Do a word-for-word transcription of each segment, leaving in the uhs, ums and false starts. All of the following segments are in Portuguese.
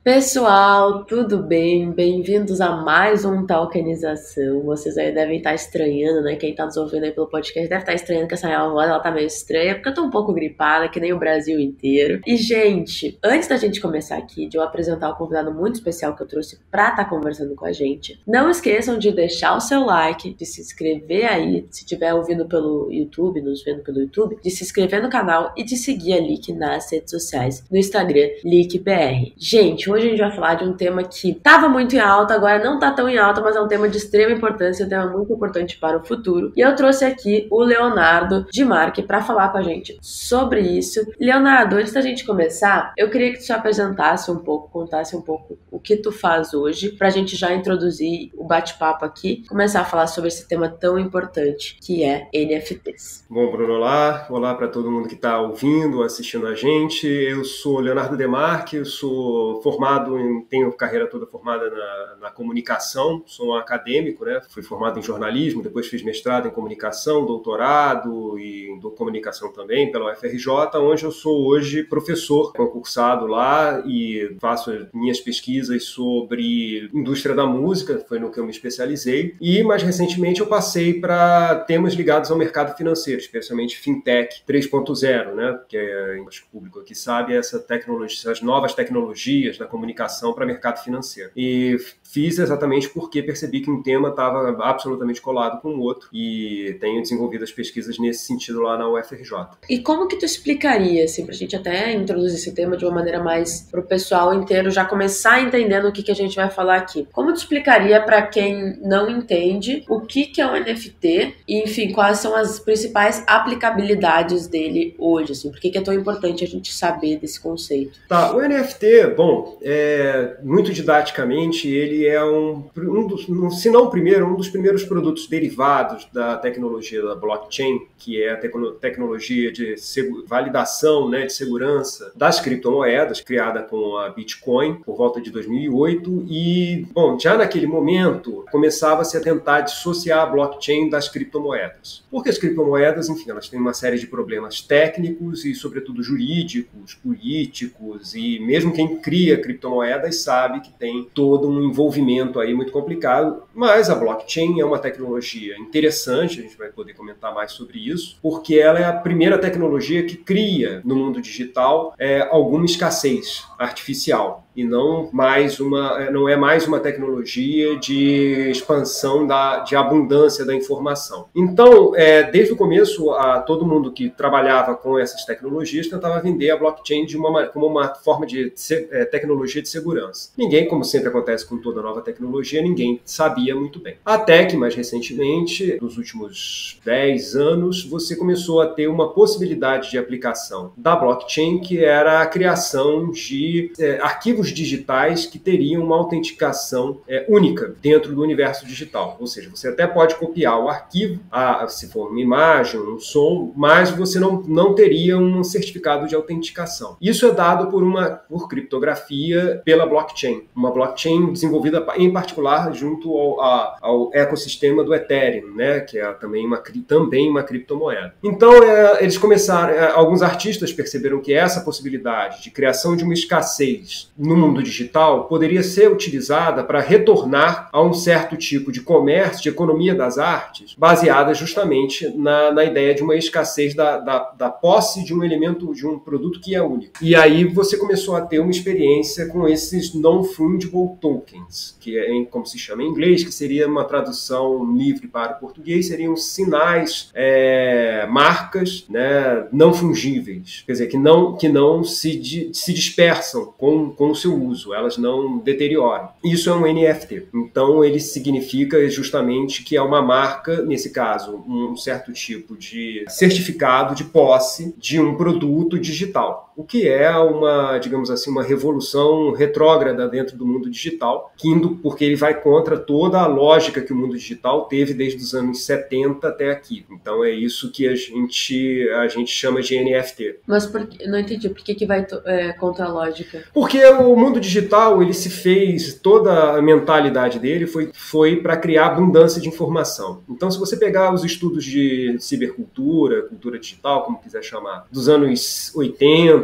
Pessoal, tudo bem? Bem-vindos a mais um Talkanização. Vocês aí devem estar estranhando, né? Quem tá nos ouvindo aí pelo podcast deve estar estranhando que essa minha voz ela tá meio estranha, porque eu tô um pouco gripada, que nem o Brasil inteiro. E, gente, antes da gente começar aqui, de eu apresentar o convidado muito especial que eu trouxe pra estar conversando com a gente, não esqueçam de deixar o seu like, de se inscrever aí, se estiver ouvindo pelo YouTube, nos vendo pelo YouTube, de se inscrever no canal e de seguir a Lick nas redes sociais, no Instagram, LickBR. Gente, hoje a gente vai falar de um tema que estava muito em alta, agora não está tão em alta, mas é um tema de extrema importância, um tema muito importante para o futuro. E eu trouxe aqui o Leonardo de Marque para falar com a gente sobre isso. Leonardo, antes da gente começar, eu queria que tu se apresentasse um pouco, contasse um pouco o que tu faz hoje, para a gente já introduzir o bate-papo aqui, começar a falar sobre esse tema tão importante que é N F Ts. Bom, Bruno, olá. Olá para todo mundo que está ouvindo, assistindo a gente. Eu sou Leonardo de Marque, eu sou formado Em, tenho carreira toda formada na, na comunicação, sou um acadêmico, né? Fui formado em jornalismo, depois fiz mestrado em comunicação, doutorado e em comunicação também pela U F R J, onde eu sou hoje professor concursado lá e faço minhas pesquisas sobre indústria da música, foi no que eu me especializei, e mais recentemente eu passei para temas ligados ao mercado financeiro, especialmente fintech três ponto zero, né? Que é, acho que o público aqui sabe, essa tecnologia, essas novas tecnologias da comunicação para mercado financeiro. E fiz exatamente porque percebi que um tema estava absolutamente colado com o outro e tenho desenvolvido as pesquisas nesse sentido lá na U F R J. E como que tu explicaria, assim, pra gente até introduzir esse tema de uma maneira mais pro pessoal inteiro já começar entendendo o que, que a gente vai falar aqui? Como tu explicaria para quem não entende o que, que é um N F T e, enfim, quais são as principais aplicabilidades dele hoje, assim? Por que, que é tão importante a gente saber desse conceito? Tá, o N F T, bom, é, muito didaticamente, ele é um, um dos, se não o primeiro, um dos primeiros produtos derivados da tecnologia da blockchain, que é a tecno, tecnologia de segu, validação, né, de segurança das criptomoedas, criada com a Bitcoin por volta de dois mil e oito, e, bom, já naquele momento começava-se a tentar dissociar a blockchain das criptomoedas. Porque as criptomoedas, enfim, elas têm uma série de problemas técnicos e, sobretudo, jurídicos, políticos, e mesmo quem cria criptomoedas sabe que tem todo um envolvimento aí muito complicado, mas a blockchain é uma tecnologia interessante, a gente vai poder comentar mais sobre isso, porque ela é a primeira tecnologia que cria no mundo digital é, alguma escassez artificial e não mais uma, não é mais uma tecnologia de expansão da, de abundância da informação. Então, é, desde o começo, a, todo mundo que trabalhava com essas tecnologias tentava vender a blockchain de uma, como uma forma de é, tecnologia de segurança. Ninguém, como sempre acontece com toda nova tecnologia, ninguém sabia muito bem. Até que, mais recentemente, nos últimos dez anos, você começou a ter uma possibilidade de aplicação da blockchain, que era a criação de é, arquivos digitais que teriam uma autenticação é, única dentro do universo digital. Ou seja, você até pode copiar o arquivo, a, se for uma imagem, um som, mas você não, não teria um certificado de autenticação. Isso é dado por uma por criptografia pela blockchain. Uma blockchain desenvolvida em particular junto ao, a, ao ecossistema do Ethereum, né, que é também uma, também uma criptomoeda. Então, é, eles começaram, é, alguns artistas perceberam que essa possibilidade de criação de uma escassez no mundo digital poderia ser utilizada para retornar a um certo tipo de comércio, de economia das artes, baseada justamente na, na ideia de uma escassez da, da, da posse de um elemento, de um produto que é único. E aí você começou a ter uma experiência com esses non-fungible tokens, que é como se chama em inglês, que seria uma tradução livre para o português, seriam sinais, é, marcas, né, não fungíveis, quer dizer, que não, que não se, di, se dispersam com, com o seu uso, elas não deterioram. Isso é um N F T. Então, ele significa justamente que é uma marca, nesse caso, um certo tipo de certificado de posse de um produto digital, o que é uma, digamos assim, uma revolução retrógrada dentro do mundo digital, que indo, porque ele vai contra toda a lógica que o mundo digital teve desde os anos setenta até aqui. Então, é isso que a gente, a gente chama de N F T. Mas por, não entendi, por que, que vai é, contra a lógica? Porque o mundo digital, ele se fez, toda a mentalidade dele foi, foi para criar abundância de informação. Então, se você pegar os estudos de cibercultura, cultura digital, como quiser chamar, dos anos oitenta,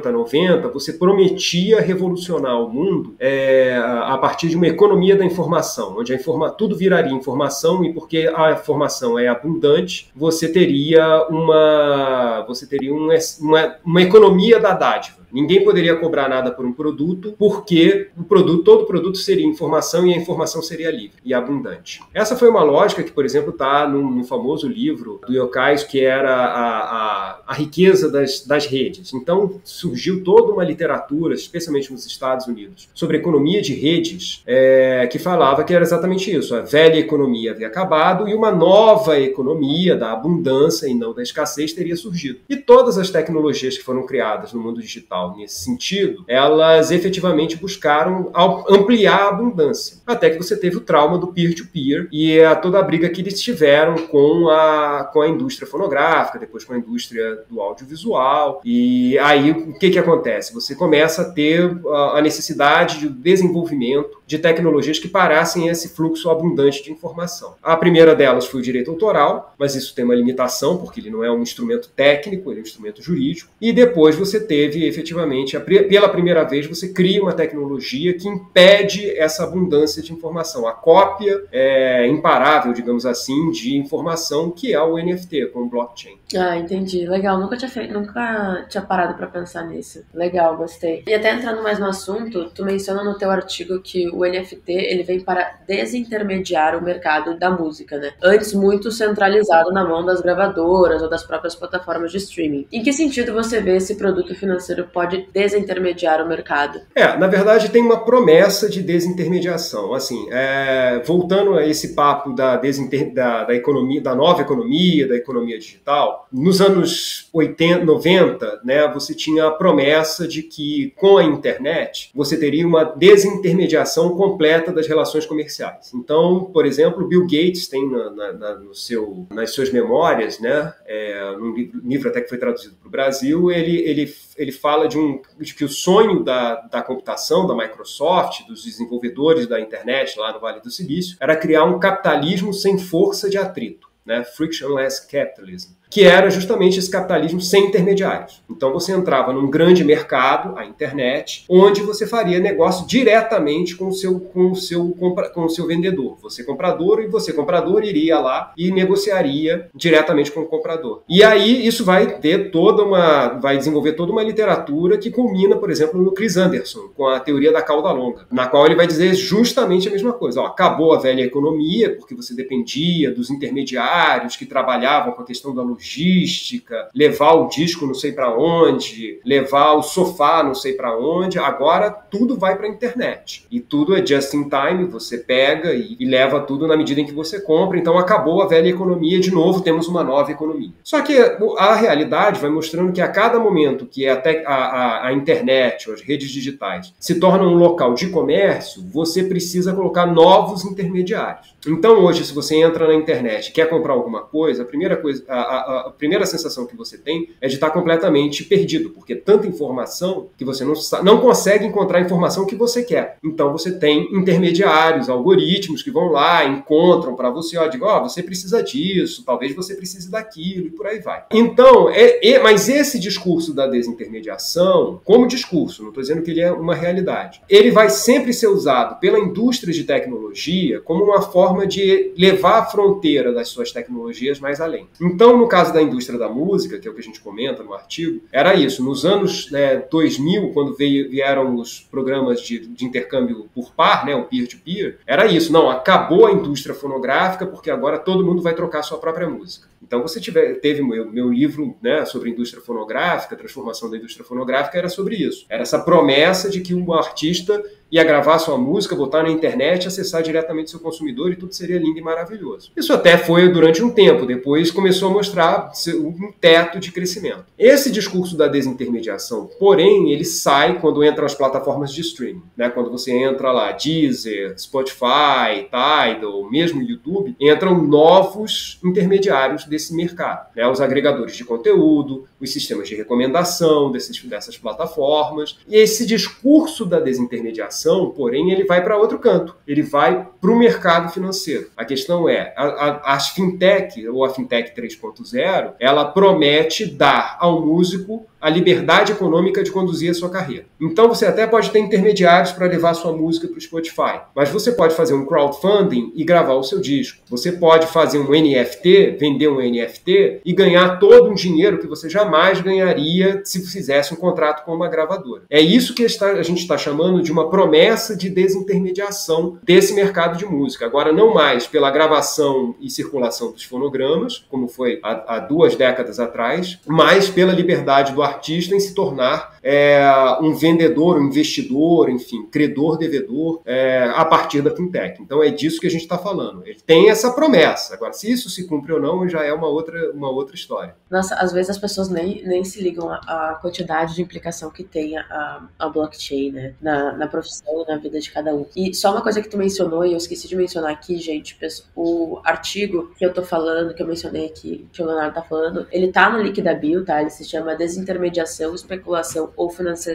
oitenta, noventa, você prometia revolucionar o mundo é, a partir de uma economia da informação, onde a informa tudo viraria informação, e porque a informação é abundante, você teria uma, você teria um, uma, uma economia da dádiva. Ninguém poderia cobrar nada por um produto, porque o produto, todo produto seria informação e a informação seria livre e abundante. Essa foi uma lógica que, por exemplo, está no, no famoso livro do Yokais, que era a, a, a riqueza das, das redes. Então, surgiu toda uma literatura, especialmente nos Estados Unidos, sobre economia de redes, é, que falava que era exatamente isso. A velha economia havia acabado e uma nova economia da abundância e não da escassez teria surgido. E todas as tecnologias que foram criadas no mundo digital nesse sentido, elas efetivamente buscaram ampliar a abundância. Até que você teve o trauma do peer-to-peer e a toda a briga que eles tiveram com a, com a indústria fonográfica, depois com a indústria do audiovisual. E aí, o que que acontece? Você começa a ter a necessidade de desenvolvimento de tecnologias que parassem esse fluxo abundante de informação. A primeira delas foi o direito autoral, mas isso tem uma limitação, porque ele não é um instrumento técnico, ele é um instrumento jurídico. E depois você teve, efetivamente, a, pela primeira vez, você cria uma tecnologia que impede essa abundância de informação. A cópia é, imparável, digamos assim, de informação, que é o N F T, com o blockchain. Ah, entendi. Legal. Nunca tinha, feito, nunca tinha parado para pensar nisso. Legal, gostei. E até entrando mais no assunto, tu menciona no teu artigo que o N F T ele vem para desintermediar o mercado da música, né? Antes muito centralizado na mão das gravadoras ou das próprias plataformas de streaming. Em que sentido você vê esse produto financeiro pode desintermediar o mercado? É, na verdade tem uma promessa de desintermediação. Assim, é, voltando a esse papo da, desinter, da, da economia, da nova economia, da economia digital, nos anos oitenta, noventa, né, você tinha a promessa de que com a internet você teria uma desintermediação completa das relações comerciais. Então, por exemplo, Bill Gates tem na, na, na, no seu, nas suas memórias, né, é, num livro, livro até que foi traduzido para o Brasil, ele, ele, ele fala de, um, de que o sonho da, da computação, da Microsoft, dos desenvolvedores da internet lá no Vale do Silício, era criar um capitalismo sem força de atrito, né, frictionless capitalism, que era justamente esse capitalismo sem intermediários. Então você entrava num grande mercado, a internet, onde você faria negócio diretamente com o seu, com o seu, com o seu vendedor. Você comprador e você comprador iria lá e negociaria diretamente com o comprador. E aí isso vai ter toda uma, vai desenvolver toda uma literatura que culmina, por exemplo, no Chris Anderson, com a teoria da cauda longa, na qual ele vai dizer justamente a mesma coisa. Ó, acabou a velha economia, porque você dependia dos intermediários que trabalhavam com a questão da logística, logística, levar o disco não sei para onde, levar o sofá não sei para onde. Agora tudo vai para a internet. E tudo é just in time, você pega e, e leva tudo na medida em que você compra. Então acabou a velha economia, de novo temos uma nova economia. Só que a realidade vai mostrando que a cada momento que a, a, a internet ou as redes digitais se tornam um local de comércio, você precisa colocar novos intermediários. Então hoje, se você entra na internet e quer comprar alguma coisa, a primeira coisa, a, a, a primeira sensação que você tem é de estar completamente perdido, porque tanta informação que você não, não consegue encontrar a informação que você quer. Então você tem intermediários, algoritmos que vão lá, encontram para você, ó, digo, ó, você precisa disso, talvez você precise daquilo, e por aí vai. Então, é, é, mas esse discurso da desintermediação, como discurso, não estou dizendo que ele é uma realidade, ele vai sempre ser usado pela indústria de tecnologia como uma forma de levar a fronteira das suas tecnologias mais além. Então, no caso da indústria da música, que é o que a gente comenta no artigo, era isso. Nos anos né, dois mil, quando veio, vieram os programas de, de intercâmbio por par, né, o peer-to-peer, era isso. Não, acabou a indústria fonográfica porque agora todo mundo vai trocar sua própria música. Então, você tiver, teve meu, meu livro né, sobre indústria fonográfica, transformação da indústria fonográfica, era sobre isso. Era essa promessa de que um artista ia gravar sua música, botar na internet, acessar diretamente seu consumidor e tudo seria lindo e maravilhoso. Isso até foi durante um tempo, depois começou a mostrar um teto de crescimento. Esse discurso da desintermediação, porém, ele sai quando entram as plataformas de streaming, né? Quando você entra lá, Deezer, Spotify, Tidal, mesmo YouTube, entram novos intermediários desse mercado, né? Os agregadores de conteúdo, os sistemas de recomendação desses, dessas plataformas. E esse discurso da desintermediação, porém, ele vai para outro canto. Ele vai para o mercado financeiro. A questão é, a, a, as fintech, ou a fintech três ponto zero, ela promete dar ao músico a liberdade econômica de conduzir a sua carreira. Então você até pode ter intermediários para levar sua música para o Spotify, mas você pode fazer um crowdfunding e gravar o seu disco. Você pode fazer um N F T, vender um N F T e ganhar todo um dinheiro que você jamais ganharia se fizesse um contrato com uma gravadora. É isso que a gente está chamando de uma promessa de desintermediação desse mercado de música. Agora, não mais pela gravação e circulação dos fonogramas, como foi há, há duas décadas atrás, mas pela liberdade do artista em se tornar é, um vendedor, um investidor, enfim, credor, devedor, é, a partir da fintech. Então é disso que a gente está falando. Ele tem essa promessa. Agora, se isso se cumpre ou não, já é uma outra, uma outra história. Nossa, às vezes as pessoas nem, nem se ligam à quantidade de implicação que tem a, a blockchain, né? Na, na profissão e na vida de cada um. E só uma coisa que tu mencionou, e eu esqueci de mencionar aqui, gente, o artigo que eu tô falando, que eu mencionei aqui, que o Leonardo tá falando, ele tá no link da bio, tá? Ele se chama Desintermediação, Especulação ou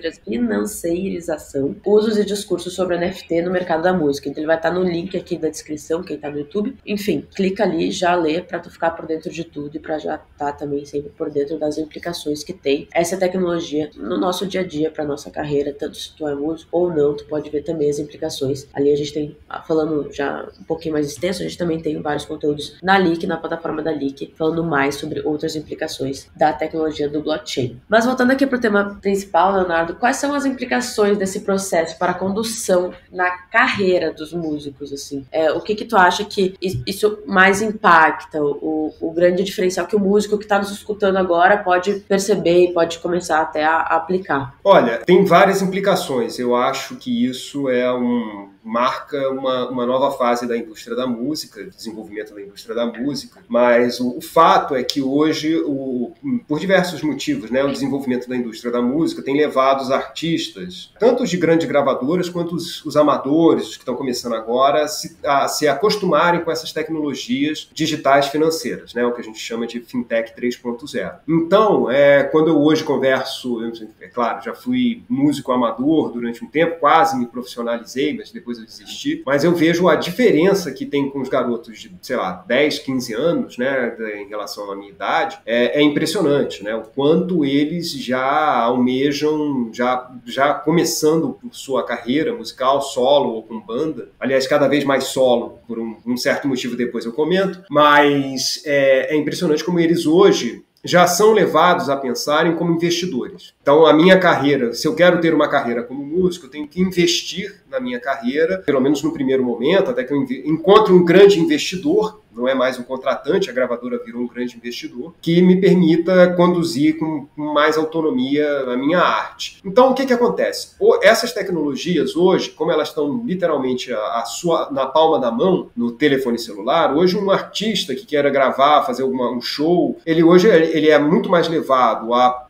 Financiarização, Usos e Discursos sobre N F T no Mercado da Música. Então ele vai estar no link aqui da descrição, quem tá no YouTube. Enfim, clica ali, já lê pra tu ficar por dentro de tudo e pra já estar também sempre por dentro das implicações que tem essa tecnologia no nosso dia a dia, pra nossa carreira, tanto se tu é músico ou não, tu pode ver também as implicações. Ali a gente tem, falando já um pouquinho mais extenso, a gente também tem vários conteúdos na Leak, na plataforma da Leak, falando mais sobre outras implicações da tecnologia do blockchain. Mas voltando aqui pro tema principal, Leonardo, quais são as implicações desse processo para a condução na carreira dos músicos, assim? É, o que que tu acha que isso mais impacta, o, o grande diferencial que o músico que está nos escutando agora pode perceber e pode começar até a, a aplicar? Olha, tem várias implicações. Eu acho que isso é um... marca uma, uma nova fase da indústria da música, desenvolvimento da indústria da música, mas o, o fato é que hoje, o, por diversos motivos, né, o desenvolvimento da indústria da música tem levado os artistas, tanto os de grandes gravadoras quanto os, os amadores, os que estão começando agora, a se, a se acostumarem com essas tecnologias digitais financeiras, né, o que a gente chama de fintech três ponto zero. Então, é, quando eu hoje converso, eu, é claro, já fui músico amador durante um tempo, quase me profissionalizei, mas depois eu desisti, mas eu vejo a diferença que tem com os garotos de, sei lá, dez, quinze anos, né, em relação à minha idade, é, é impressionante, né, o quanto eles já almejam, já, já começando por sua carreira musical, solo ou com banda, aliás, cada vez mais solo, por um, um certo motivo depois eu comento, mas é, é impressionante como eles hoje já são levados a pensarem como investidores. Então, a minha carreira, se eu quero ter uma carreira como músico, eu tenho que investir na minha carreira, pelo menos no primeiro momento, até que eu encontre um grande investidor, não é mais um contratante, a gravadora virou um grande investidor, que me permita conduzir com mais autonomia a minha arte. Então, o que que acontece? Essas tecnologias hoje, como elas estão literalmente a, a sua, na palma da mão, no telefone celular, hoje um artista que queira gravar, fazer alguma, um show, ele hoje ele é muito mais levado a,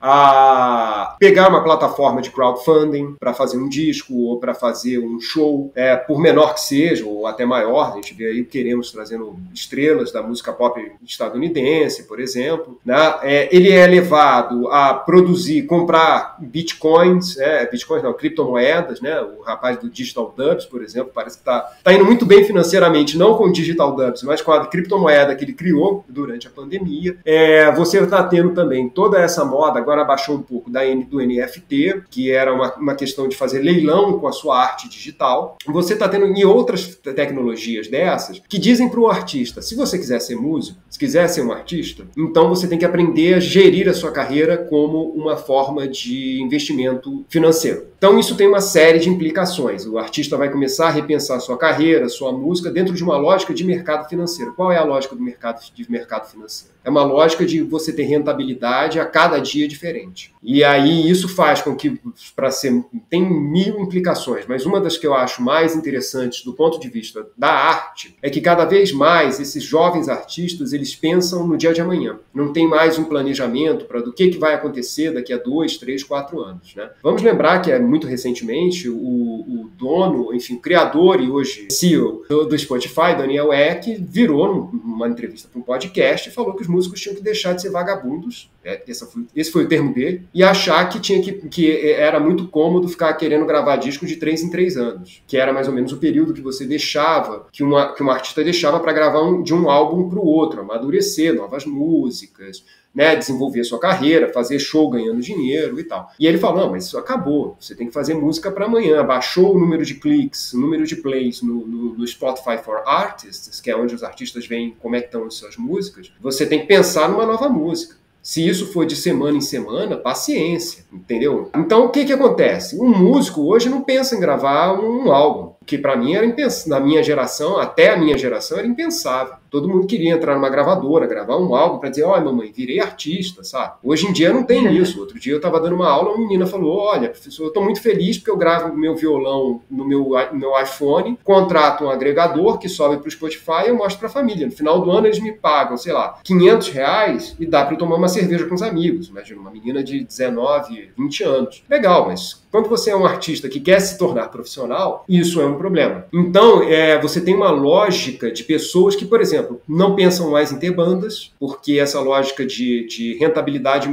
a pegar uma plataforma de crowdfunding para fazer um disco ou para fazer um show, é, por menor que seja, ou até maior. A gente vê aí Queremos trazendo estrelas da música pop estadunidense, por exemplo, né? É, ele é levado a produzir, comprar bitcoins, é, bitcoins não, criptomoedas, né? O rapaz do Digital Dubs, por exemplo, parece que está tá indo muito bem financeiramente, não com o Digital Dubs, mas com a criptomoeda que ele criou durante a pandemia. É, você está tendo também toda essa moda, agora baixou um pouco da, do N F T, que era uma, uma questão de fazer leilão com a sua arte digital. Você está tendo em outras tecnologias dessas que dizem para o artista, se você quiser ser músico, se quiser ser um artista, então você tem que aprender a gerir a sua carreira como uma forma de investimento financeiro. Então isso tem uma série de implicações. O artista vai começar a repensar a sua carreira, a sua música, dentro de uma lógica de mercado financeiro. Qual é a lógica do mercado, de mercado financeiro? É uma lógica de você ter rentabilidade a cada dia diferente. E aí isso faz com que, para ser, tem mil implicações, mas uma das que eu acho mais interessantes do ponto de vista da arte é que cada vez mais esses jovens artistas, eles pensam no dia de amanhã. Não tem mais um planejamento para do que, que vai acontecer daqui a dois, três, quatro anos, né? Vamos lembrar que é muito recentemente o, o dono, enfim, o criador e hoje C E O do, do Spotify, Daniel Ek, virou numa entrevista para um podcast e falou que os músicos tinham que deixar de ser vagabundos, é, esse, foi, esse foi o termo dele, e achar que, tinha que, que era muito cômodo ficar querendo gravar disco de três em três anos, que era mais ou menos o período que você deixava, que uma, que uma artista deixava para gravar um, de um álbum para o outro, amadurecer novas músicas, né, desenvolver sua carreira, fazer show ganhando dinheiro e tal. E ele falou, não, mas isso acabou, você tem que fazer música para amanhã. Baixou o número de cliques, o número de plays no, no, no Spotify for Artists, que é onde os artistas veem como é que estão as suas músicas, você tem que pensar numa nova música. Se isso for de semana em semana, paciência, entendeu? Então, o que que acontece? Um músico hoje não pensa em gravar um álbum, que para mim era impensável. Na minha geração, até a minha geração, era impensável. Todo mundo queria entrar numa gravadora, gravar um álbum para dizer, olha, mamãe, virei artista, sabe? Hoje em dia não tem isso. Outro dia eu estava dando uma aula, uma menina falou, olha, professor, eu estou muito feliz porque eu gravo meu violão no meu, no meu iPhone, contrato um agregador que sobe para o Spotify e eu mostro para a família. No final do ano eles me pagam, sei lá, quinhentos reais e dá para eu tomar uma cerveja com os amigos. Imagina, uma menina de dezenove, vinte anos. Legal, mas quando você é um artista que quer se tornar profissional, isso é um problema. Então, é, você tem uma lógica de pessoas que, por exemplo, não pensam mais em ter bandas, porque essa lógica de, de rentabilidade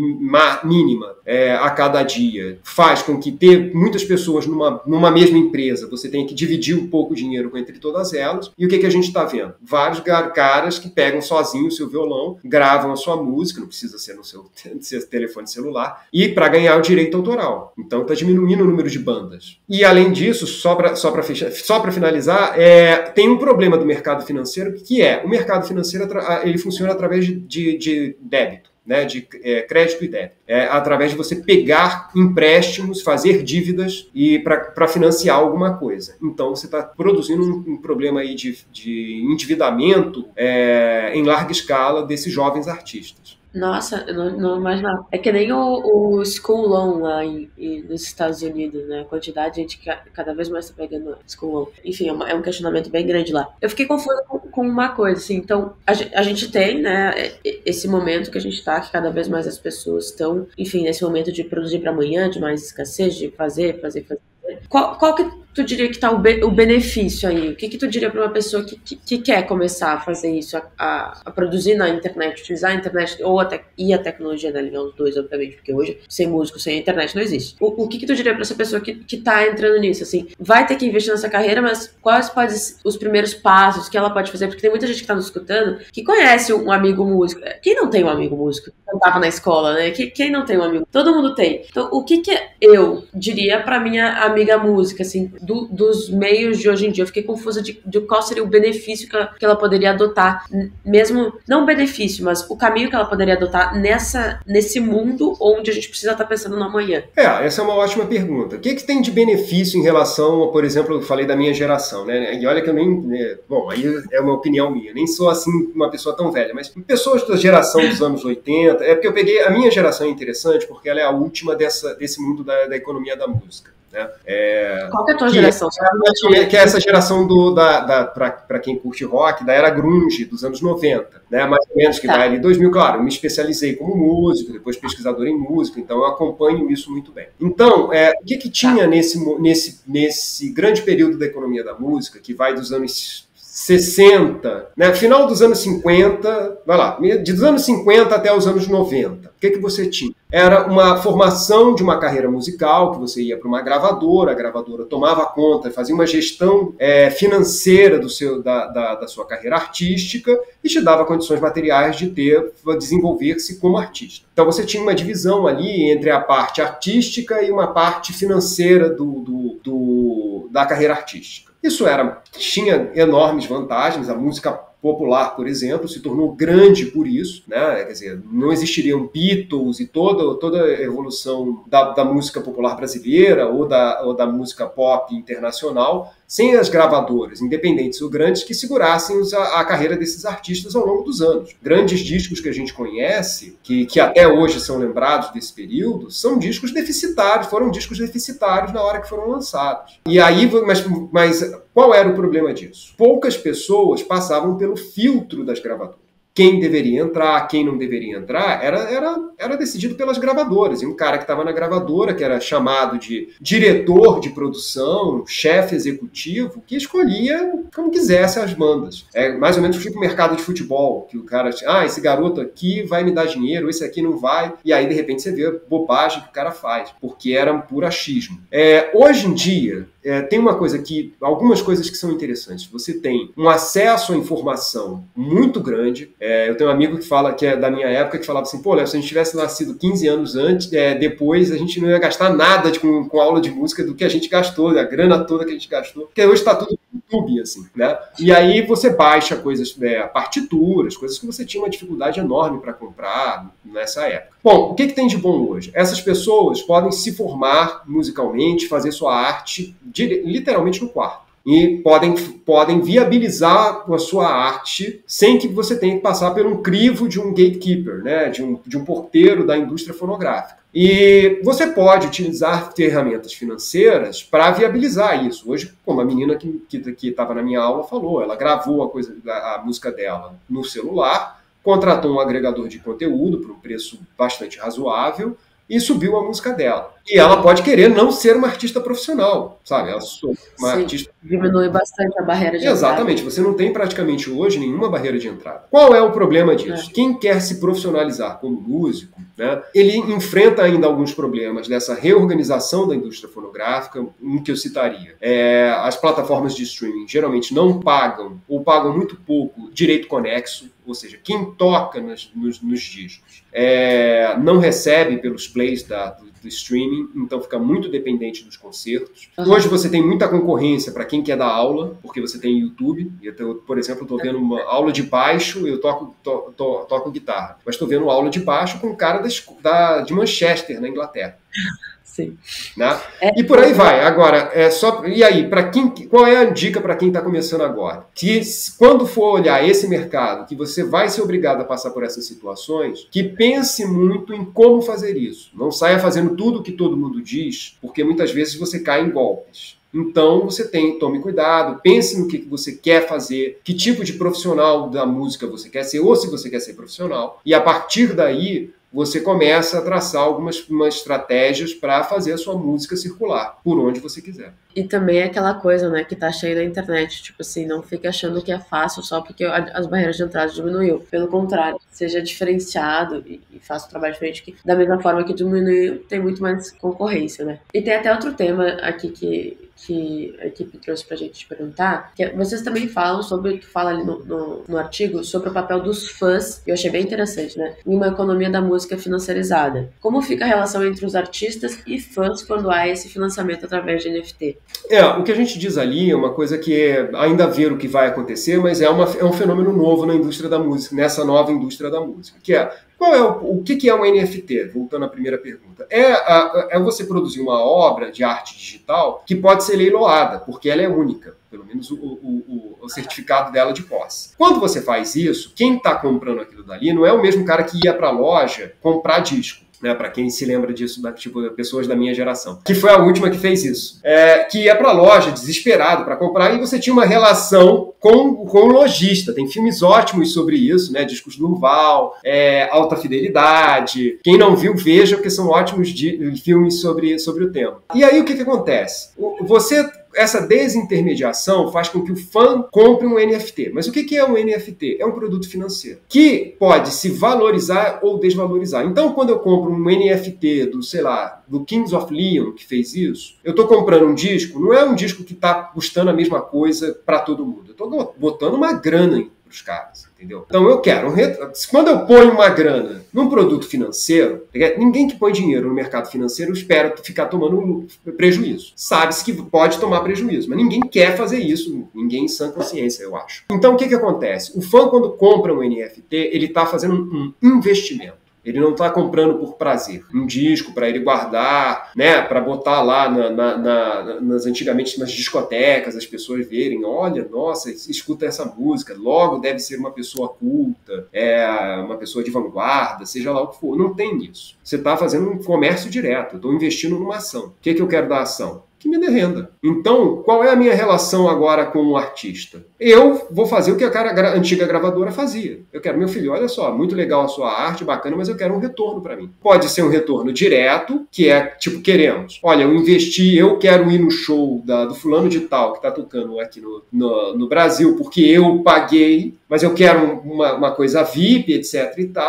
mínima é, a cada dia faz com que ter muitas pessoas numa, numa mesma empresa, você tenha que dividir um pouco o dinheiro entre todas elas. E o que, que a gente está vendo? Vários caras que pegam sozinho o seu violão, gravam a sua música, não precisa ser no seu, seu telefone celular, e para ganhar o direito autoral. Então, está diminuindo o número de bandas. E, além disso, só para só só para finalizar, é, tem um problema do mercado financeiro, que é, o mercado financeiro ele funciona através de, de, de débito, né, de é, crédito e débito. É, através de você pegar empréstimos, fazer dívidas e para financiar alguma coisa. Então, você está produzindo um, um problema aí de, de endividamento é, em larga escala desses jovens artistas. Nossa, eu não, não imaginava. É que nem o, o school loan lá em, em, nos Estados Unidos, né? A quantidade de gente que cada vez mais tá pegando school loan. Enfim, é, uma, é um questionamento bem grande lá. Eu fiquei confusa com, com uma coisa, assim. Então, a, a gente tem, né, esse momento que a gente tá, que cada vez mais as pessoas estão, enfim, nesse momento de produzir para amanhã, de mais escassez, de fazer, fazer, fazer. Qual, qual que tu diria que tá o, be, o benefício aí? O que que tu diria para uma pessoa que, que, que quer começar a fazer isso, a, a, a produzir na internet, utilizar a internet ou a te, e a tecnologia, né, ligar os dois, obviamente, porque hoje sem músico, sem internet não existe. O, o que que tu diria para essa pessoa que, que tá entrando nisso, assim? Vai ter que investir nessa carreira, mas quais podem ser os primeiros passos que ela pode fazer? Porque tem muita gente que tá nos escutando que conhece um amigo músico. Quem não tem um amigo músico? Eu tava na escola, né? Quem não tem um amigo? Todo mundo tem. Então, o que que eu diria pra minha amiga música, assim, do, dos meios de hoje em dia? Eu fiquei confusa de, de qual seria o benefício que ela, que ela poderia adotar, mesmo, não o benefício, mas o caminho que ela poderia adotar nessa, nesse mundo onde a gente precisa estar pensando no amanhã. É, essa é uma ótima pergunta. O que, que tem de benefício em relação a, por exemplo, eu falei da minha geração, né? E olha que eu nem, né, bom, aí é uma opinião minha, nem sou assim uma pessoa tão velha, mas pessoas da geração dos anos oitenta, é porque eu peguei, a minha geração é interessante porque ela é a última dessa, desse mundo da, da economia da música. Né? É, Qual que é a tua que, geração? É, que é essa geração do, da, da, para quem curte rock, da era grunge, dos anos noventa, né? Mais ou menos que tá. Vai ali dois mil, claro, eu me especializei como músico, depois pesquisador em música, então eu acompanho isso muito bem. Então, é, o que que tinha tá. nesse, nesse, nesse grande período da economia da música, que vai dos anos sessenta, né? Final dos anos cinquenta, vai lá, dos anos cinquenta até os anos noventa. O que que você tinha? Era uma formação de uma carreira musical, que você ia para uma gravadora, a gravadora tomava conta, fazia uma gestão é, financeira do seu, da, da, da sua carreira artística e te dava condições materiais de ter, desenvolver-se como artista. Então você tinha uma divisão ali entre a parte artística e uma parte financeira do, do, do, da carreira artística. Isso era, tinha enormes vantagens, a música popular, por exemplo, se tornou grande por isso, né? Quer dizer, não existiriam Beatles e toda, toda a evolução da, da música popular brasileira ou da, ou da música pop internacional sem as gravadoras, independentes ou grandes, que segurassem a, a carreira desses artistas ao longo dos anos. Grandes discos que a gente conhece, que, que até hoje são lembrados desse período, são discos deficitários, foram discos deficitários na hora que foram lançados. E aí, mas, mas qual era o problema disso? Poucas pessoas passavam pelo filtro das gravadoras. Quem deveria entrar, quem não deveria entrar, era, era, era decidido pelas gravadoras. E um cara que estava na gravadora, que era chamado de diretor de produção, chefe executivo, que escolhia como quisesse as bandas. É mais ou menos tipo o mercado de futebol, que o cara, ah, esse garoto aqui vai me dar dinheiro, esse aqui não vai. E aí, de repente, você vê a bobagem que o cara faz, porque era um puro achismo. É, hoje em dia, é, tem uma coisa que, algumas coisas que são interessantes. Você tem um acesso à informação muito grande. É, eu tenho um amigo que fala, que é da minha época, que falava assim, pô, Léo, se a gente tivesse nascido quinze anos antes, é, depois a gente não ia gastar nada de, com, com aula de música do que a gente gastou, a grana toda que a gente gastou, porque hoje está tudo no YouTube, assim, né? E aí você baixa coisas, é, partituras, coisas que você tinha uma dificuldade enorme para comprar nessa época. Bom, o que, que tem de bom hoje? Essas pessoas podem se formar musicalmente, fazer sua arte de, literalmente no quarto. E podem, podem viabilizar a sua arte sem que você tenha que passar por um crivo de um gatekeeper, né? de, um, de um porteiro da indústria fonográfica. E você pode utilizar ferramentas financeiras para viabilizar isso. Hoje, como a menina que estava na minha aula falou, ela gravou a, coisa, a música dela no celular, contratou um agregador de conteúdo por um preço bastante razoável e subiu a música dela. E ela pode querer não ser uma artista profissional, sabe? Ela uma Sim, artista... diminui bastante a barreira de Exatamente, entrada. Você não tem praticamente hoje nenhuma barreira de entrada. Qual é o problema disso? É. Quem quer se profissionalizar como músico, né, ele enfrenta ainda alguns problemas dessa reorganização da indústria fonográfica, em que eu citaria. É, as plataformas de streaming geralmente não pagam, ou pagam muito pouco, direito conexo, ou seja, quem toca nos, nos, nos discos é, não recebe pelos plays da, do, do streaming, então fica muito dependente dos concertos. Uhum. Hoje você tem muita concorrência para quem quer dar aula, porque você tem YouTube. Eu, por exemplo, estou vendo uma aula de baixo, eu toco, to, to, toco guitarra, mas estou vendo aula de baixo com um cara da, da, de Manchester, na Inglaterra. Sim. Né? É, e por aí vai. Agora, é só, e aí, para quem, qual é a dica para quem está começando agora? Que quando for olhar esse mercado, que você vai ser obrigado a passar por essas situações, que pense muito em como fazer isso. Não saia fazendo tudo o que todo mundo diz, porque muitas vezes você cai em golpes. Então, você tem, tome cuidado, pense no que você quer fazer, que tipo de profissional da música você quer ser, ou se você quer ser profissional. E a partir daí, você começa a traçar algumas estratégias para fazer a sua música circular, por onde você quiser. E também é aquela coisa, né, que tá cheia na internet, tipo assim, não fique achando que é fácil só porque as barreiras de entrada diminuiu. Pelo contrário, seja diferenciado e, e faça o trabalho diferente, que da mesma forma que diminuiu, tem muito mais concorrência, né? E tem até outro tema aqui que... que a equipe trouxe pra gente te perguntar, que vocês também falam sobre, que fala ali no, no, no artigo, sobre o papel dos fãs, eu achei bem interessante, né? Em uma economia da música financiarizada. Como fica a relação entre os artistas e fãs quando há esse financiamento através de N F T? É, o que a gente diz ali é uma coisa que é ainda ver o que vai acontecer, mas é, uma, é um fenômeno novo na indústria da música, nessa nova indústria da música, que é, qual é o, o que, que é um N F T? Voltando à primeira pergunta. É, a, é você produzir uma obra de arte digital que pode ser leiloada, porque ela é única, pelo menos o, o, o, o certificado dela de posse. Quando você faz isso, quem está comprando aquilo dali não é o mesmo cara que ia para a loja comprar disco. Né, para quem se lembra disso, da, tipo, pessoas da minha geração, que foi a última que fez isso, é, que ia para a loja desesperado para comprar, e você tinha uma relação com, com o lojista. Tem filmes ótimos sobre isso, né, Discos do Urval, é, Alta Fidelidade. Quem não viu, veja, porque são ótimos di- filmes sobre, sobre o tema. E aí o que, que acontece? Você... Essa desintermediação faz com que o fã compre um N F T. Mas o que é um N F T? É um produto financeiro que pode se valorizar ou desvalorizar. Então, quando eu compro um N F T do, sei lá, do Kings of Leon, que fez isso, eu estou comprando um disco, não é um disco que está custando a mesma coisa para todo mundo. Eu estou botando uma grana para os caras, entendeu? Então eu quero, um ret... quando eu ponho uma grana num produto financeiro, ninguém que põe dinheiro no mercado financeiro espera ficar tomando prejuízo. Sabe-se que pode tomar prejuízo, mas ninguém quer fazer isso, ninguém em sã consciência, eu acho. Então o que, que acontece? O fã, quando compra um N F T, ele está fazendo um investimento. Ele não está comprando por prazer. Um disco para ele guardar, né, para botar lá na, na, na, nas antigamente nas discotecas, as pessoas verem, olha, nossa, escuta essa música, logo deve ser uma pessoa culta, é, uma pessoa de vanguarda, seja lá o que for. Não tem isso. Você está fazendo um comércio direto. Eu estou investindo numa ação. O que, que eu quero da ação? Que me dê renda. Então, qual é a minha relação agora com o artista? Eu vou fazer o que a, cara, a antiga gravadora fazia. Eu quero, meu filho, olha só, muito legal a sua arte, bacana, mas eu quero um retorno para mim. Pode ser um retorno direto, que é, tipo, queremos. Olha, eu investi, eu quero ir no show da, do fulano de tal, que está tocando aqui no, no, no Brasil, porque eu paguei, mas eu quero uma, uma coisa V I P, etc e tal.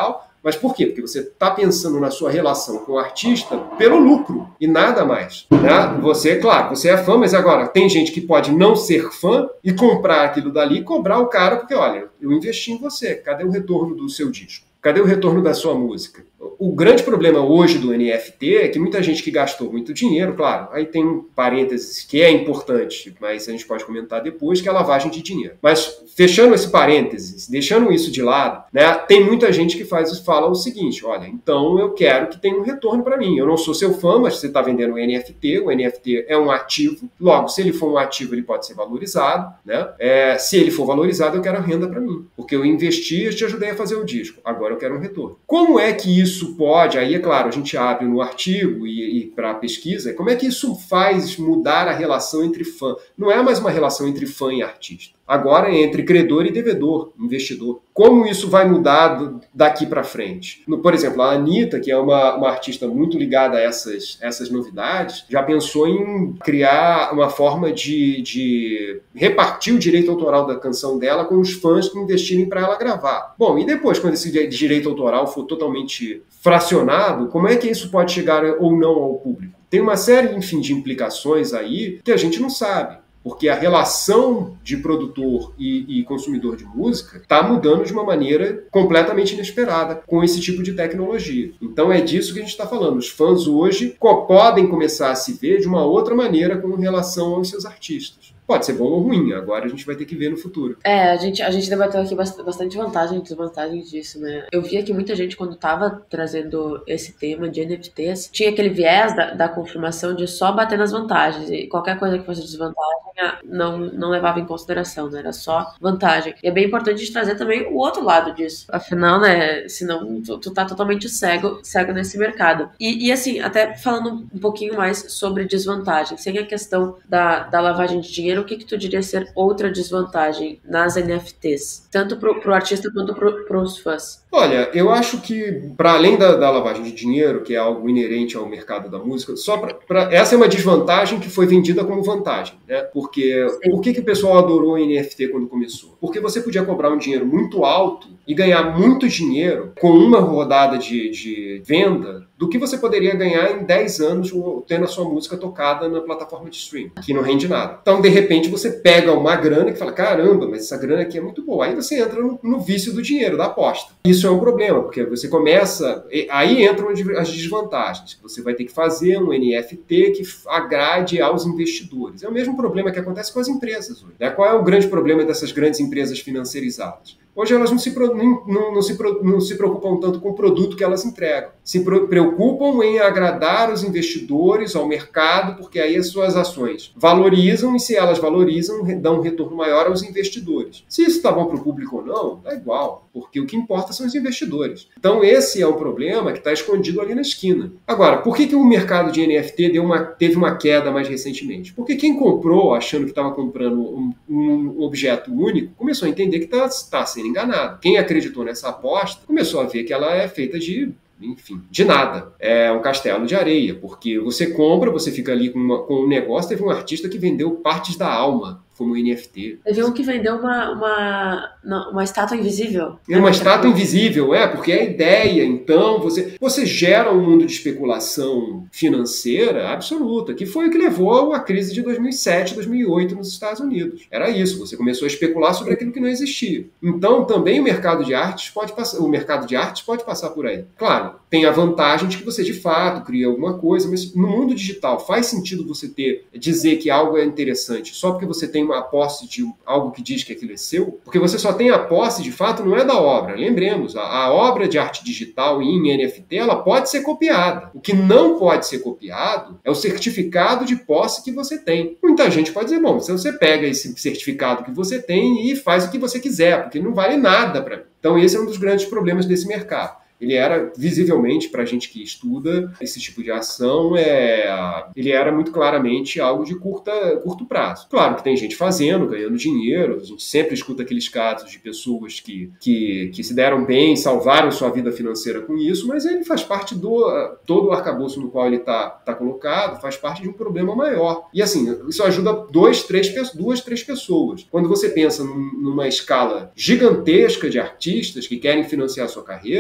Mas por quê? Porque você está pensando na sua relação com o artista pelo lucro e nada mais. Né? Você, claro, você é fã, mas agora tem gente que pode não ser fã e comprar aquilo dali e cobrar o cara porque, olha, eu investi em você, cadê o retorno do seu disco? Cadê o retorno da sua música? O grande problema hoje do N F T é que muita gente que gastou muito dinheiro, claro, aí tem um parênteses que é importante, mas a gente pode comentar depois, que é a lavagem de dinheiro. Mas fechando esse parênteses, deixando isso de lado, né, tem muita gente que faz, fala o seguinte, olha, então eu quero que tenha um retorno para mim. Eu não sou seu fã, mas você está vendendo um N F T, o N F T é um ativo, logo, se ele for um ativo, ele pode ser valorizado, né? É, se ele for valorizado, eu quero a renda para mim, porque eu investi e te ajudei a fazer o disco, agora eu quero um retorno. Como é que isso pode, aí é claro, a gente abre no artigo e, e para a pesquisa, como é que isso faz mudar a relação entre fã? Não é mais uma relação entre fã e artista. Agora é entre credor e devedor, investidor. Como isso vai mudar daqui para frente? Por exemplo, a Anitta, que é uma, uma artista muito ligada a essas, essas novidades, já pensou em criar uma forma de, de repartir o direito autoral da canção dela com os fãs que investirem para ela gravar. Bom, e depois, quando esse direito autoral for totalmente fracionado, como é que isso pode chegar ou não ao público? Tem uma série, enfim, de implicações aí que a gente não sabe. Porque a relação de produtor e, e consumidor de música está mudando de uma maneira completamente inesperada com esse tipo de tecnologia. Então é disso que a gente está falando. Os fãs hoje podem começar a se ver de uma outra maneira com relação aos seus artistas. Pode ser bom ou ruim, agora a gente vai ter que ver no futuro. É, a gente, a gente debateu aqui bastante vantagem e desvantagem disso, né? Eu via que muita gente, quando tava trazendo esse tema de N F Ts, tinha aquele viés da, da confirmação de só bater nas vantagens, e qualquer coisa que fosse desvantagem não, não levava em consideração, né? Era só vantagem. E é bem importante a gente trazer também o outro lado disso. Afinal, né, senão tu, tu tá totalmente cego, cego nesse mercado. E, e assim, até falando um pouquinho mais sobre desvantagem, sem a questão da, da lavagem de dinheiro, o que, que tu diria ser outra desvantagem nas N F Ts? Tanto pro, pro artista quanto pro, pros fãs. Olha, eu acho que, para além da, da lavagem de dinheiro, que é algo inerente ao mercado da música, só pra, pra, essa é uma desvantagem que foi vendida como vantagem, né? Porque Sim. Por que, que o pessoal adorou o N F T quando começou? Porque você podia cobrar um dinheiro muito alto e ganhar muito dinheiro com uma rodada de, de venda do que você poderia ganhar em dez anos tendo a sua música tocada na plataforma de streaming, que não rende nada. Então, de repente, você pega uma grana e fala, caramba, mas essa grana aqui é muito boa. Aí você entra no, no vício do dinheiro, da aposta. Isso é um problema, porque você começa... Aí entram as desvantagens. Você vai ter que fazer um N F T que agrade aos investidores. É o mesmo problema que acontece com as empresas hoje, né? Qual é o grande problema dessas grandes empresas financiarizadas? Hoje elas não se, não, não, se, não se preocupam tanto com o produto que elas entregam. Se preocupam em agradar os investidores, ao mercado, porque aí as suas ações valorizam e se elas valorizam, dão um retorno maior aos investidores. Se isso está bom para o público ou não, é igual, porque o que importa são os investidores. Então esse é um problema que está escondido ali na esquina. Agora, por que, que o mercado de N F T deu uma, teve uma queda mais recentemente? Porque quem comprou, achando que estava comprando um, um objeto único, começou a entender que está tá sendo enganado. Quem acreditou nessa aposta começou a ver que ela é feita de, enfim, de nada. É um castelo de areia, porque você compra, você fica ali com, uma, com um negócio. Teve um artista que vendeu partes da alma como N F T. Teve um que vendeu uma, uma, uma estátua invisível. É uma estátua invisível, é, porque é a ideia, então, você, você gera um mundo de especulação financeira absoluta, que foi o que levou à crise de dois mil e sete, dois mil e oito nos Estados Unidos. Era isso, você começou a especular sobre aquilo que não existia. Então, também o mercado de artes pode passar, o mercado de artes pode passar por aí. Claro, tem a vantagem de que você, de fato, cria alguma coisa, mas no mundo digital faz sentido você ter, dizer que algo é interessante só porque você tem uma posse de algo que diz que aquilo é seu? Porque você só tem a posse, de fato, não é da obra. Lembremos, a, a obra de arte digital em N F T, ela pode ser copiada. O que não pode ser copiado é o certificado de posse que você tem. Muita gente pode dizer, bom, se você pega esse certificado que você tem e faz o que você quiser, porque não vale nada para mim. Então esse é um dos grandes problemas desse mercado. Ele era, visivelmente, para a gente que estuda esse tipo de ação, é, ele era muito claramente algo de curta, curto prazo. Claro que tem gente fazendo, ganhando dinheiro, a gente sempre escuta aqueles casos de pessoas que, que, que se deram bem, salvaram sua vida financeira com isso, mas ele faz parte do todo o arcabouço no qual ele está tá colocado, faz parte de um problema maior. E assim, isso ajuda dois, três, duas, três pessoas. Quando você pensa num, numa escala gigantesca de artistas que querem financiar a sua carreira,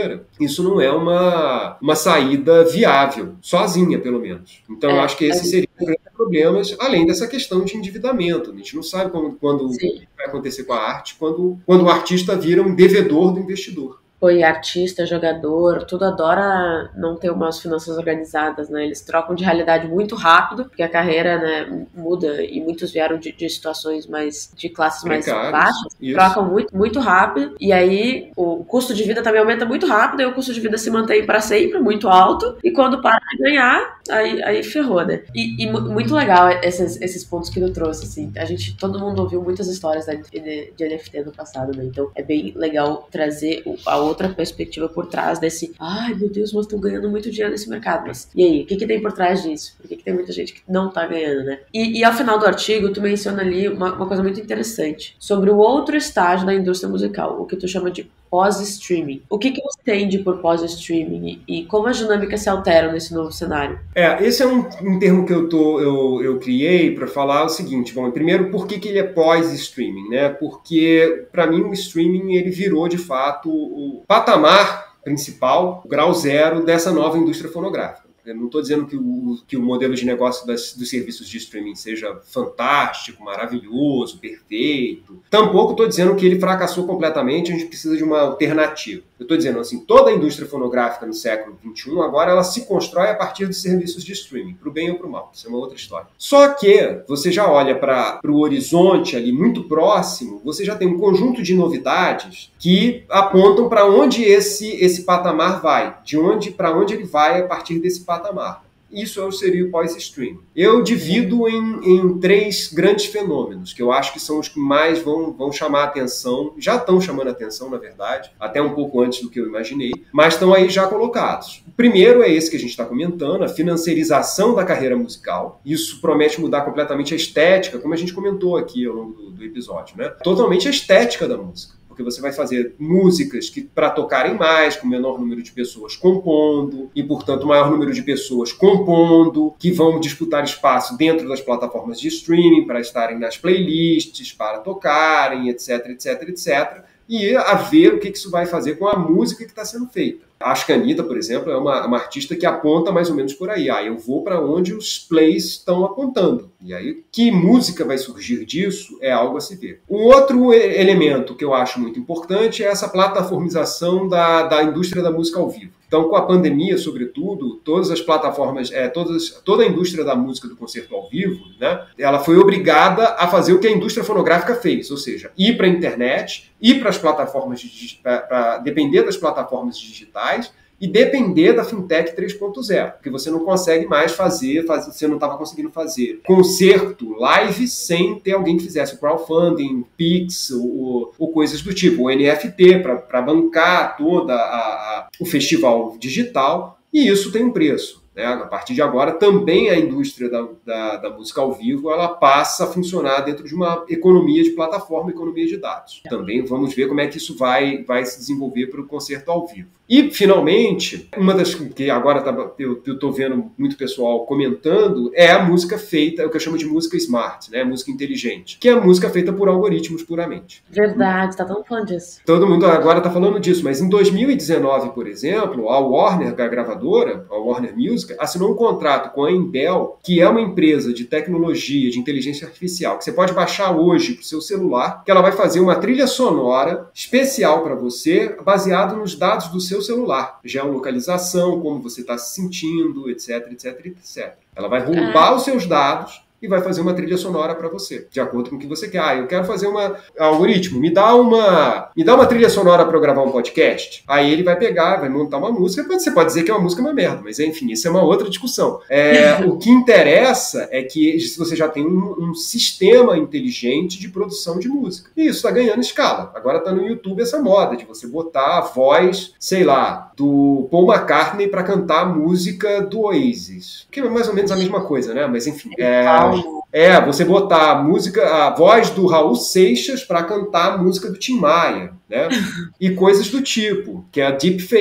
isso não é uma, uma saída viável, sozinha, pelo menos. Então, é, eu acho que esse é. seria um grande problema, além dessa questão de endividamento. A gente não sabe como, quando o que vai acontecer com a arte quando, quando o artista vira um devedor do investidor. Foi artista, jogador, tudo adora não ter umas finanças organizadas, né? Eles trocam de realidade muito rápido, porque a carreira, né, muda e muitos vieram de, de situações mais, de classes mais Precários, baixas, isso. Trocam muito, muito rápido, e aí o custo de vida também aumenta muito rápido, e o custo de vida se mantém para sempre, muito alto, e quando para de ganhar, aí, aí ferrou, né? E, e muito legal esses, esses pontos que tu trouxe, assim, a gente, todo mundo ouviu muitas histórias de, de N F T no passado, né? Então é bem legal trazer a outra perspectiva por trás desse, ai meu Deus, mas estão ganhando muito dinheiro nesse mercado, mas e aí, o que que tem por trás disso? Por que que tem muita gente que não tá ganhando, né? E, e ao final do artigo, tu menciona ali uma, uma coisa muito interessante, sobre o outro estágio da indústria musical, o que tu chama de pós-streaming. O que que você entende por pós-streaming e como as dinâmicas se alteram nesse novo cenário? É, esse é um, um termo que eu, tô, eu, eu criei para falar o seguinte, bom, primeiro, por que que ele é pós-streaming, né? Porque, para mim, o streaming, ele virou, de fato, o patamar principal, o grau zero dessa nova indústria fonográfica. Eu não estou dizendo que o, que o modelo de negócio das, dos serviços de streaming seja fantástico, maravilhoso, perfeito. Tampouco estou dizendo que ele fracassou completamente, a gente precisa de uma alternativa. Eu estou dizendo assim, toda a indústria fonográfica no século vinte e um, agora ela se constrói a partir dos serviços de streaming, para o bem ou para o mal. Isso é uma outra história. Só que você já olha para o horizonte ali muito próximo, você já tem um conjunto de novidades que apontam para onde esse, esse patamar vai, de onde para onde ele vai a partir desse patamar. Patamar. Isso seria o pós-stream. Eu divido em, em três grandes fenômenos, que eu acho que são os que mais vão, vão chamar a atenção, já estão chamando a atenção, na verdade, até um pouco antes do que eu imaginei, mas estão aí já colocados. O primeiro é esse que a gente está comentando, a financiarização da carreira musical. Isso promete mudar completamente a estética, como a gente comentou aqui ao longo do, do episódio, né? Totalmente a estética da música. Porque você vai fazer músicas que para tocarem mais, com menor número de pessoas compondo, e, portanto, maior número de pessoas compondo, que vão disputar espaço dentro das plataformas de streaming, para estarem nas playlists, para tocarem, etc, etc, etcétera. E a ver o que isso vai fazer com a música que está sendo feita. Acho que a Anitta, por exemplo, é uma, uma artista que aponta mais ou menos por aí. Ah, eu vou para onde os plays estão apontando. E aí, que música vai surgir disso é algo a se ver. Um outro elemento que eu acho muito importante é essa plataformização da, da indústria da música ao vivo. Então, com a pandemia, sobretudo, todas as plataformas, é, todas, toda a indústria da música do concerto ao vivo, né, ela foi obrigada a fazer o que a indústria fonográfica fez, ou seja, ir para a internet, ir para as plataformas, para depender das plataformas digitais e depender da Fintech três ponto zero, porque você não consegue mais fazer, fazer você não estava conseguindo fazer concerto live sem ter alguém que fizesse o crowdfunding, Pix, ou, ou coisas do tipo, o N F T para bancar toda a, a, o festival digital, e isso tem um preço. Né? A partir de agora, também a indústria da, da, da música ao vivo ela passa a funcionar dentro de uma economia de plataforma, economia de dados. Também vamos ver como é que isso vai, vai se desenvolver para o concerto ao vivo. E, finalmente, uma das que agora tá, eu estou vendo muito pessoal comentando é a música feita, é o que eu chamo de música smart, né? Música inteligente, que é a música feita por algoritmos puramente. Verdade, está todo mundo falando disso. Todo mundo agora está falando disso, mas em dois mil e dezenove, por exemplo, a Warner, a gravadora, a Warner Music, assinou um contrato com a Intel, que é uma empresa de tecnologia, de inteligência artificial, que você pode baixar hoje para o seu celular, que ela vai fazer uma trilha sonora especial para você, baseado nos dados do seu celular. Geolocalização, como você está se sentindo, etc, etc, etcétera. Ela vai roubar os seus dados e vai fazer uma trilha sonora para você, de acordo com o que você quer. Ah, eu quero fazer uma algoritmo, me dá uma, me dá uma trilha sonora para eu gravar um podcast. Aí ele vai pegar, vai montar uma música, você pode dizer que é uma música uma merda, mas enfim, isso é uma outra discussão. É, o que interessa é que você já tem um, um sistema inteligente de produção de música. E isso está ganhando escala. Agora está no YouTube essa moda de você botar a voz, sei lá, do Paul McCartney para cantar a música do Oasis. Que é mais ou menos a mesma coisa, né? Mas enfim, é... É, você botar a música, a voz do Raul Seixas para cantar a música do Tim Maia, né? E coisas do tipo, que é a deepfake.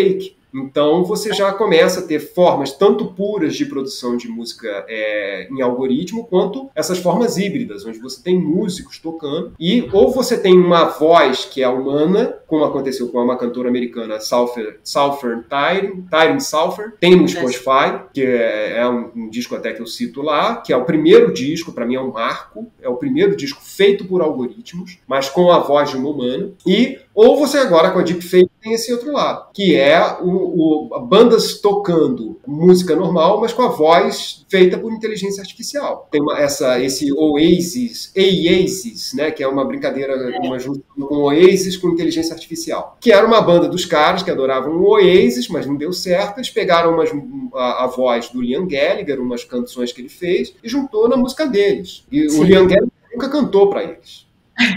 Então você já começa a ter formas tanto puras de produção de música é, em algoritmo, quanto essas formas híbridas, onde você tem músicos tocando, e ou você tem uma voz que é humana, como aconteceu com uma cantora americana, Southern, Southern Tyre, Tyre Southern, tem no Spotify, que é, é um, um disco até que eu cito lá, que é o primeiro disco, para mim é um marco, é o primeiro disco feito por algoritmos, mas com a voz de uma humana, e ou você agora com a Deepfake tem esse outro lado, que é o, o, bandas tocando música normal, mas com a voz feita por inteligência artificial. Tem uma, essa, esse Oasis, Oasis, né, que é uma brincadeira, uma junção com Oasis com inteligência artificial, que era uma banda dos caras que adoravam o Oasis, mas não deu certo. Eles pegaram umas, a, a voz do Liam Gallagher, umas canções que ele fez, e juntou na música deles. E Sim. o Liam Gallagher nunca cantou para eles.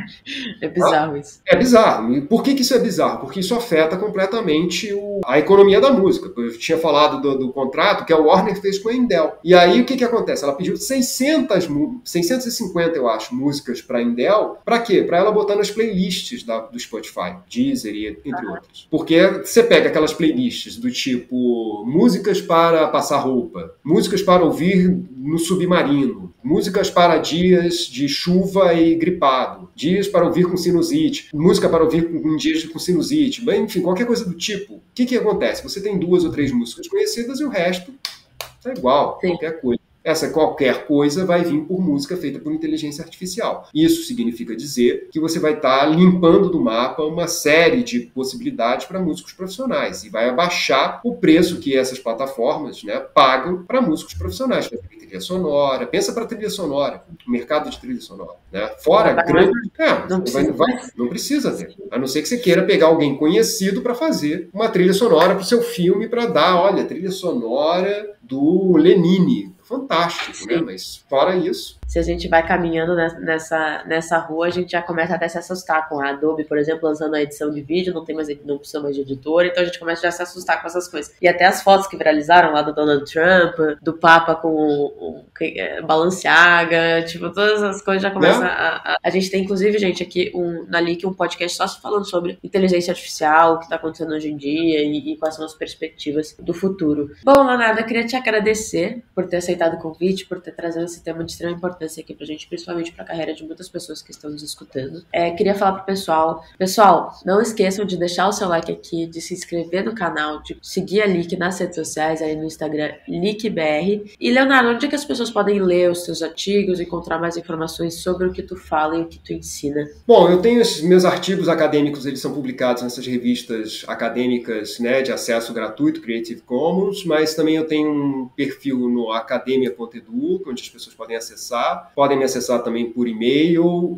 É bizarro isso. É bizarro. E por que, que isso é bizarro? Porque isso afeta completamente o, a economia da música. Eu tinha falado do, do contrato que a Warner fez com a Indel. E aí o que, que acontece? Ela pediu seiscentas, seiscentas e cinquenta, eu acho, músicas para a Indel. Para quê? Para ela botar nas playlists da, do Spotify, Deezer e entre ah. outras. Porque você pega aquelas playlists do tipo músicas para passar roupa, músicas para ouvir no submarino, músicas para dias de chuva e gripado, dias para ouvir com sinusite, música para ouvir em dias com sinusite, bem, enfim, qualquer coisa do tipo. O que, que acontece? Você tem duas ou três músicas conhecidas e o resto é igual, Sim. qualquer coisa. Essa qualquer coisa vai vir por música feita por inteligência artificial. Isso significa dizer que você vai estar limpando do mapa uma série de possibilidades para músicos profissionais e vai abaixar o preço que essas plataformas, né, pagam para músicos profissionais, para trilha sonora. Pensa para trilha sonora, o mercado de trilha sonora. Né? Fora não, grande... É, não, precisa. Vai, vai, não precisa ter. A não ser que você queira pegar alguém conhecido para fazer uma trilha sonora para o seu filme, para dar, olha, trilha sonora do Lenine. Fantástico, Sim. né? Mas fora isso... Se a gente vai caminhando nessa, nessa rua, a gente já começa até a se assustar com a Adobe, por exemplo, lançando a edição de vídeo, não tem mais, não precisa mais de editor, então a gente começa já a se assustar com essas coisas. E até as fotos que viralizaram lá do Donald Trump, do Papa com o, o, o Balenciaga, tipo, todas as coisas já começam é. a, a... A gente tem, inclusive, gente, aqui um, na Leak, um podcast só falando sobre inteligência artificial, o que está acontecendo hoje em dia e, e quais são as perspectivas do futuro. Bom, Leonardo, eu queria te agradecer por ter aceitado o convite, por ter trazido esse tema de extrema importância aqui pra gente, principalmente pra carreira de muitas pessoas que estão nos escutando. É, queria falar pro pessoal, pessoal, não esqueçam de deixar o seu like aqui, de se inscrever no canal, de seguir a Leak nas redes sociais, aí no Instagram, LeakBR. E, Leonardo, onde é que as pessoas podem ler os seus artigos, encontrar mais informações sobre o que tu fala e o que tu ensina? Bom, eu tenho esses meus artigos acadêmicos, eles são publicados nessas revistas acadêmicas, né, de acesso gratuito, Creative Commons, mas também eu tenho um perfil no academia ponto edu, onde as pessoas podem acessar. Podem me acessar também por e-mail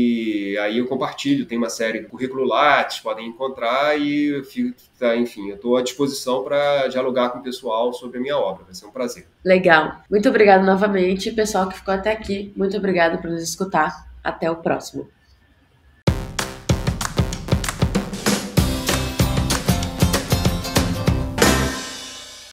e aí eu compartilho. Tem uma série de currículo Lattes, podem encontrar e, enfim, eu estou à disposição para dialogar com o pessoal sobre a minha obra. Vai ser um prazer. Legal. Muito obrigado novamente. Pessoal que ficou até aqui, muito obrigado por nos escutar. Até o próximo.